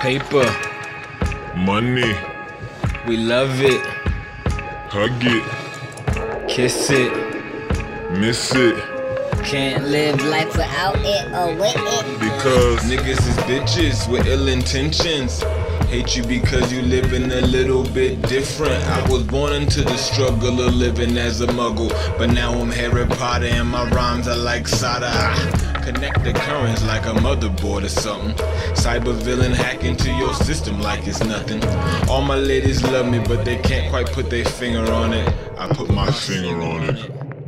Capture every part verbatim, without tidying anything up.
Paper, money, we love it. hug it, Kiss it, miss it, Can't live life without it or with it. because niggas is bitches with ill intentions. Hate you because you living a little bit different. I was born into the struggle of living as a muggle, but now I'm Harry Potter and my rhymes are like solder. I connect the currents like a motherboard or something. Cyber villain hack into your system like it's nothing. All my ladies love me, but they can't quite put their finger on it. I put my finger on it.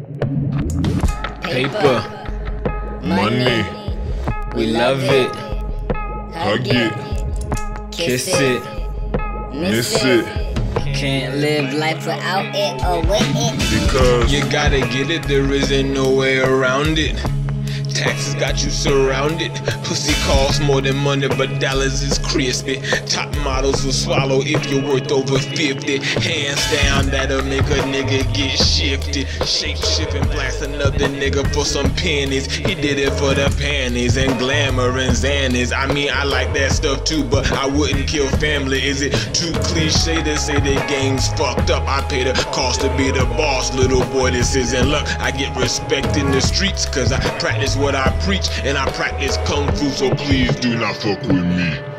Paper, money, we love it. hug it, Kiss it, miss it, Can't live life without it or with it. because you gotta get it, there isn't no way around it. Taxes got you surrounded. Pussy costs more than money, but dollars is crispy. Top models will swallow if you're worth over fifty. Hands down, that'll make a nigga get shifty. Shape shift and blast another nigga for some pennies. He did it for the panties and glamour and zannies. I mean, I like that stuff too, but I wouldn't kill family. Is it too cliche to say the game's fucked up? I pay the cost to be the boss, little boy, this isn't luck. I get respect in the streets cause I practice what I preach, and I practice kung fu, so please do not fuck with me.